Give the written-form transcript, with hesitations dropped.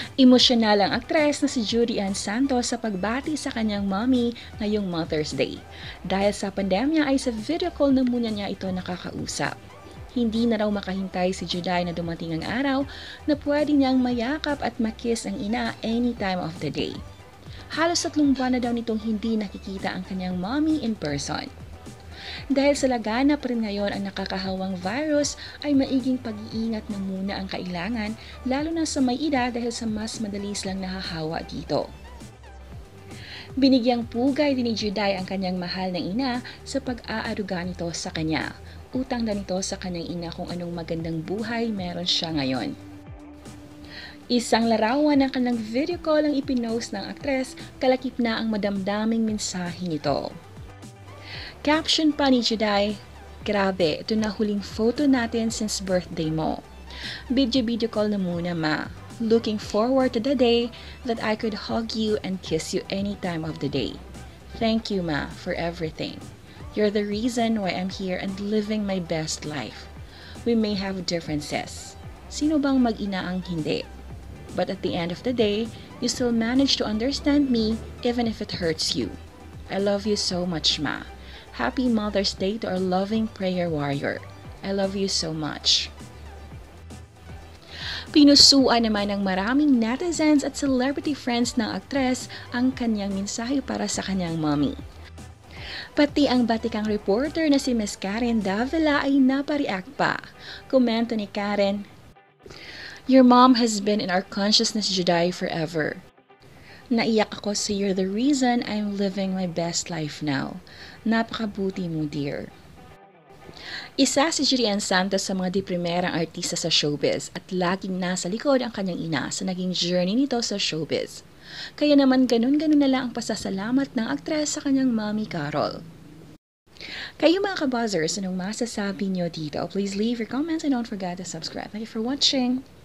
Emosyonal ang aktres na si Judy Ann Santos sa pagbati sa kanyang mommy ngayong Mother's Day. Dahil sa pandemya ay sa video call na muna niya ito nakakausap. Hindi na raw makahintay si Juday na dumating ang araw na pwede niyang mayakap at makiss ang ina any time of the day. Halos 3 buwan na daw nitong hindi nakikita ang kanyang mommy in person. Dahil sa laganap rin ngayon ang nakakahawang virus, ay maiging pag-iingat na muna ang kailangan, lalo na sa may edad dahil sa mas madalis lang nahahawa dito. Binigyang pugay din ni Juday ang kanyang mahal na ina sa pag-aaruga nito sa kanya. Utang na nito sa kanyang ina kung anong magandang buhay meron siya ngayon. Isang larawan ng kanyang video call ang ipinost ng aktres, kalakip na ang madamdaming mensahe nito. Caption pa ni Juday, "Grabe, ito na huling photo natin since birthday mo. Video call na muna ma. Looking forward to the day that I could hug you and kiss you any time of the day. Thank you ma for everything. You're the reason why I'm here and living my best life. We may have differences. Sino bang mag-ina ang hindi? But at the end of the day, you still manage to understand me even if it hurts you. I love you so much ma. Happy Mother's Day to our loving prayer warrior. I love you so much." Pinusuan naman ng maraming netizens at celebrity friends ng aktres ang kanyang mensahe para sa kanyang mommy. Pati ang batikang reporter na si Miss Karen Davila ay napareact pa. Komento ni Karen, "Your mom has been in our consciousness, Juday, forever. Naiyak ako sa you're the reason I'm living my best life now. Napakabuti mo, dear." Isa si Judy Ann Santos sa mga deprimerang artista sa showbiz at laging nasa likod ang kanyang ina sa naging journey nito sa showbiz. Kaya naman ganun-ganun na lang ang pasasalamat ng aktres sa kanyang mommy Carol. Kayo mga kabuzzers, anong masasabi nyo dito? Please leave your comments and don't forget to subscribe. Thank you for watching!